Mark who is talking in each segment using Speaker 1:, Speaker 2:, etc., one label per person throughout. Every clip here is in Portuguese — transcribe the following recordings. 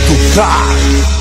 Speaker 1: Car.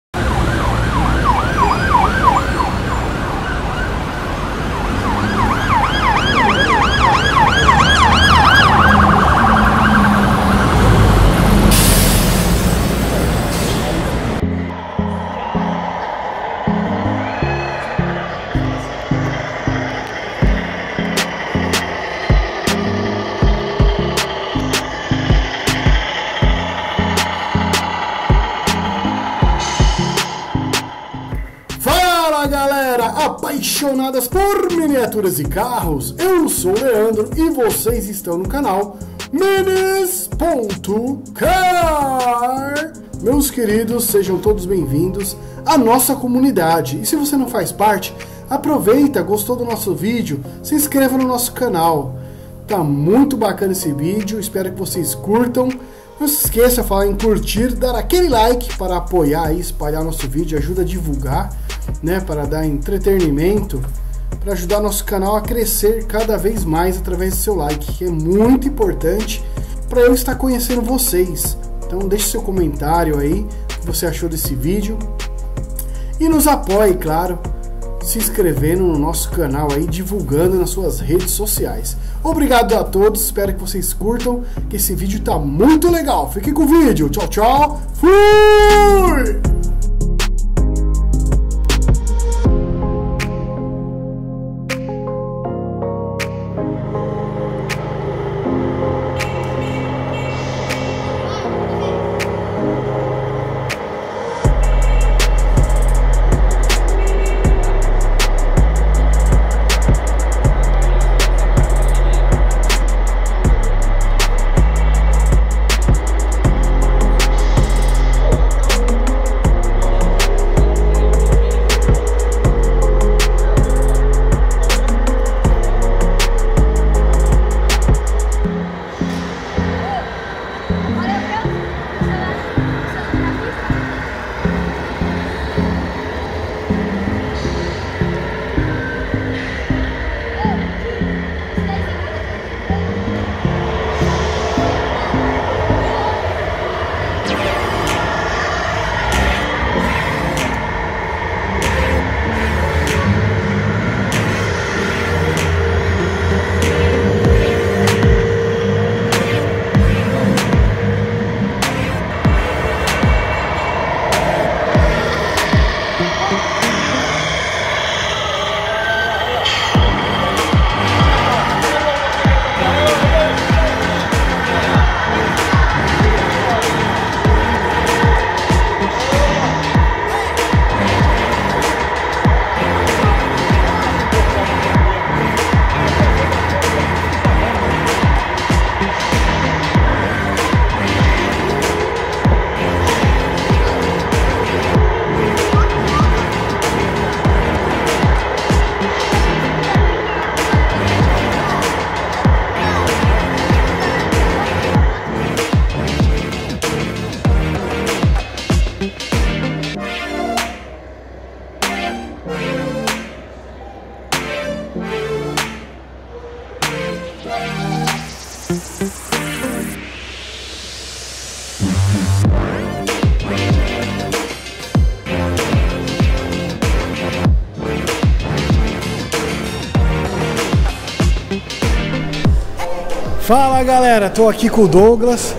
Speaker 2: Apaixonadas por miniaturas e carros, eu sou o Leandro e vocês estão no canal Minis.car. Meus queridos, sejam todos bem-vindos à nossa comunidade. E se você não faz parte, aproveita, gostou do nosso vídeo, se inscreva no nosso canal. Tá muito bacana esse vídeo, espero que vocês curtam. Não se esqueça de falar em curtir, dar aquele like para apoiar e espalhar nosso vídeo, ajuda a divulgar, né, para dar entretenimento, para ajudar nosso canal a crescer cada vez mais através do seu like, que é muito importante para eu estar conhecendo vocês. Então deixe seu comentário aí, o que você achou desse vídeo, e nos apoie, claro, se inscrevendo no nosso canal aí, divulgando nas suas redes sociais. Obrigado a todos, espero que vocês curtam, que esse vídeo tá muito legal. Fiquem com o vídeo, tchau, tchau, fui! Fala galera, tô aqui com o Douglas,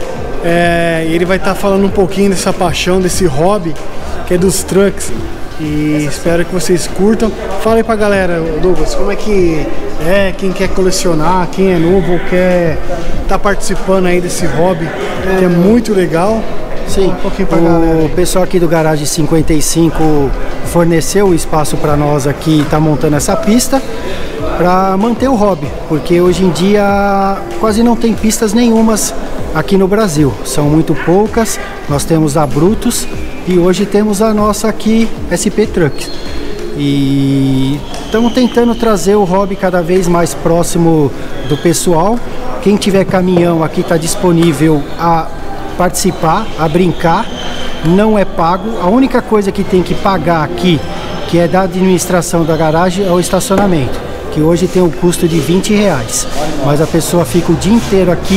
Speaker 2: ele vai estar falando um pouquinho dessa paixão, desse hobby que é dos trucks, e espero que vocês curtam. Fala aí pra galera, Douglas, como é que é, quem quer colecionar, quem é novo, quer tá participando aí desse hobby, que é muito legal.
Speaker 3: Sim, o pessoal aqui do Garage 55 forneceu o espaço para nós aqui, tá montando essa pista para manter o hobby, porque hoje em dia quase não tem pistas nenhumas aqui no Brasil, são muito poucas. Nós temos a Brutus e hoje temos a nossa aqui, SP Trucks, e estamos tentando trazer o hobby cada vez mais próximo do pessoal. Quem tiver caminhão aqui está disponível a participar, a brincar, não é pago. A única coisa que tem que pagar aqui, que é da administração da garagem, é o estacionamento, que hoje tem um custo de R$20, mas a pessoa fica o dia inteiro aqui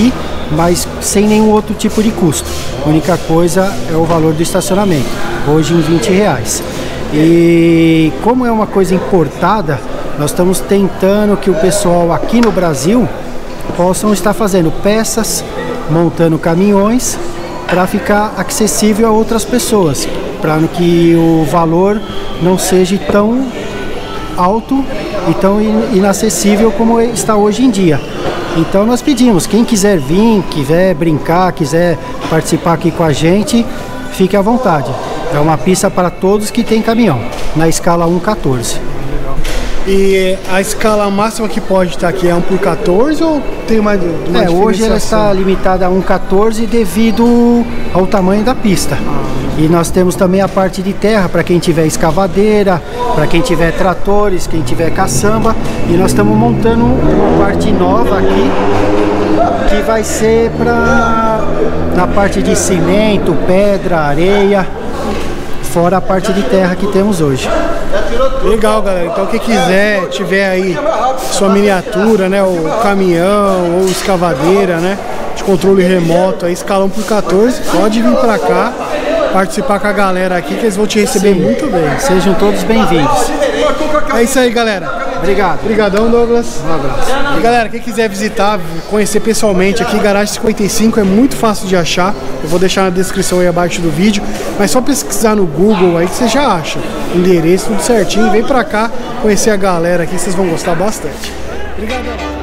Speaker 3: mas sem nenhum outro tipo de custo. A única coisa é o valor do estacionamento, hoje em R$20. E como é uma coisa importada, nós estamos tentando que o pessoal aqui no Brasil possam estar fazendo peças, montando caminhões para ficar acessível a outras pessoas, para que o valor não seja tão alto e tão inacessível como está hoje em dia. Então nós pedimos, quem quiser vir, quiser brincar, quiser participar aqui com a gente, fique à vontade. É uma pista para todos que tem caminhão, na escala 1/14.
Speaker 2: E a escala máxima que pode estar aqui é 1/14 ou tem uma
Speaker 3: hoje ela está limitada a 1/14 devido ao tamanho da pista. E nós temos também a parte de terra para quem tiver escavadeira, para quem tiver tratores, quem tiver caçamba. E nós estamos montando uma parte nova aqui, que vai ser na parte de cimento, pedra, areia, fora a parte de terra que temos hoje.
Speaker 2: Legal, galera. Então quem quiser, tiver aí sua miniatura, né, o caminhão ou escavadeira, né, de controle remoto, aí escala 1/14, pode vir pra cá, participar com a galera aqui, que eles vão te receber muito bem.
Speaker 3: Sejam todos bem-vindos.
Speaker 2: É isso aí, galera.
Speaker 3: Obrigado.
Speaker 2: Obrigadão, Douglas.
Speaker 3: Um abraço.
Speaker 2: E galera, quem quiser visitar, conhecer pessoalmente aqui, Garagem 55 é muito fácil de achar. Eu vou deixar na descrição aí abaixo do vídeo. Mas só pesquisar no Google aí que você já acha. Endereço, tudo certinho. Vem pra cá conhecer a galera aqui, vocês vão gostar bastante. Obrigadão.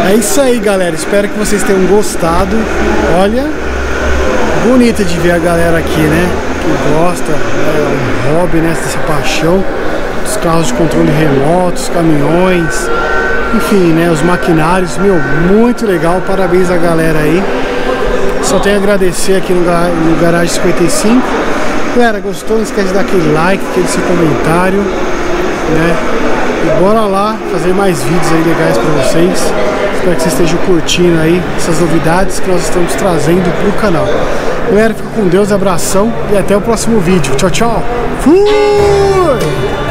Speaker 2: É isso aí, galera. Espero que vocês tenham gostado. Olha, bonita de ver a galera aqui, né? Que gosta, é um hobby, né? Essa paixão dos carros de controle remoto, os caminhões, enfim, né? Os maquinários. Meu, muito legal. Parabéns a galera aí. Só tenho a agradecer aqui no Garage 55. Galera, gostou? Não esquece de dar aquele like, aquele seu comentário, né? E bora lá fazer mais vídeos aí legais pra vocês. Espero que vocês estejam curtindo aí essas novidades que nós estamos trazendo pro canal. Galera, fica com Deus, abração e até o próximo vídeo. Tchau, tchau. Fui!